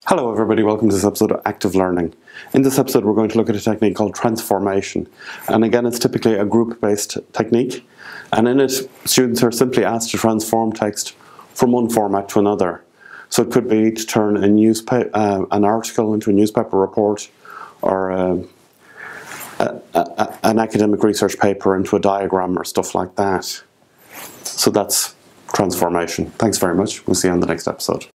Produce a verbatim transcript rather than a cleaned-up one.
Hello everybody, welcome to this episode of Active Learning. In this episode we're going to look at a technique called transformation. And again, it's typically a group-based technique. And in it, students are simply asked to transform text from one format to another. So it could be to turn a newspaper, uh, an article into a newspaper report, or uh, a, a, an academic research paper into a diagram or stuff like that. So that's transformation. Thanks very much. We'll see you on the next episode.